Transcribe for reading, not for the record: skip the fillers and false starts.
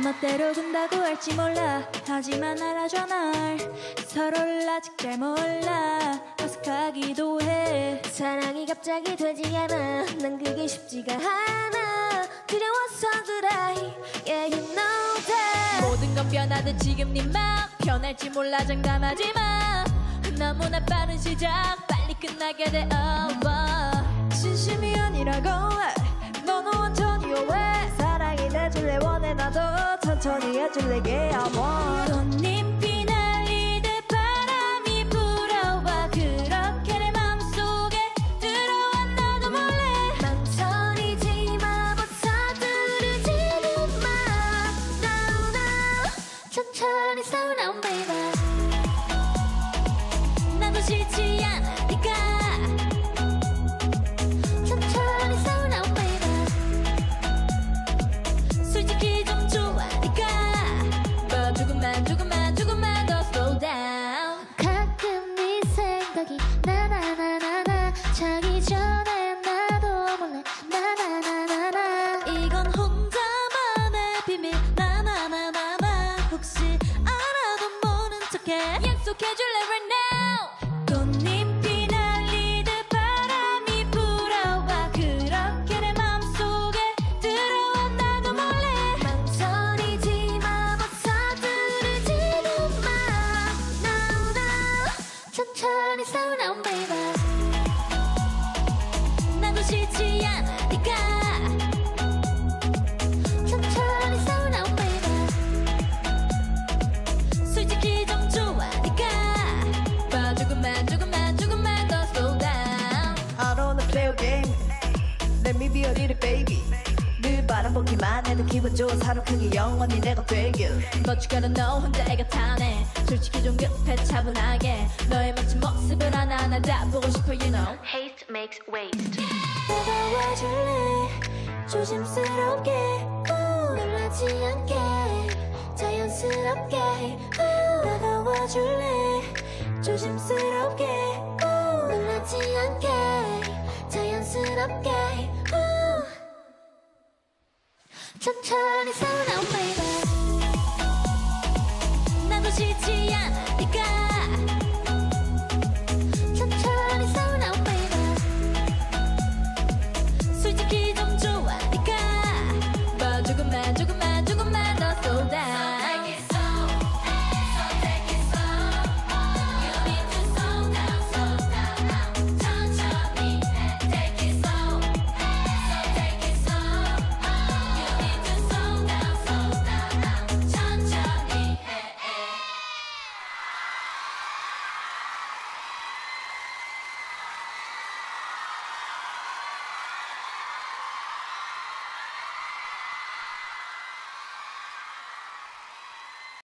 멋대로 군다고 할지 몰라. 하지만 알아줘 널. 서로를 아직 잘 몰라. 어색하기도 해. 사랑이 갑자기 되지 않아. 난 그게 쉽지가 않아. 두려워서 그래. Yeah you know that. 모든 건 변하듯 지금 네 맘 변할지 몰라. 장담하지 마. 너무나 빠른 시작 빨리 끝나게 돼. 진심이 아니라고 해. 너는 완전히 오해. 사랑이 돼줄래 원해. 나도 천천히 해줄래. Yeah I want. 꽃잎이 날리듯 바람이 불어와. 그렇게 내 맘속에 들어와. 나도 몰래 망설이지 마. 못 서두르지도 마. Now now 천천히 slow down baby. 나도 싫지 않으니까. 천천히 slow down baby. 솔직히 좀 좋아하니까. 조금만 더 slow down. 가끔 네 생각이 나나나나나. 자기 전에 나도 몰래 나나나나나. 이건 혼자만의 비밀. 나나나나나. 혹시 알아도 모른 척해. 약속해줄래 right now. 꽃잎이 날리듯 바람이 불어와. 그렇게 내 맘속에 들어와. 나도 몰래 망설이지 마. 못 서두르지도 마. Now now 천천히 slow down baby. 나도 싫지 않으니까. 천천히 slow down baby. 솔직히 좀 좋아하니까. 조금만 더 slow down. I don't wanna play a game. Let me be a little baby. 늘 바라보기만 해도 기분 좋은 사람 크게 영원히 내가 되길. But you gotta know 혼자 애가 타네. 솔직히 좀 급해 차분하게. 너의 멋진 모습을 하나하나 다 보고 싶어 you know. Haste makes waste. 다가와줄래 조심스럽게. 놀라지 않게 자연스럽게. 다가와줄래 조심스럽게. 놀라지 않게 자연스럽게. 천천히 slow down baby. 나도 싫지 않아.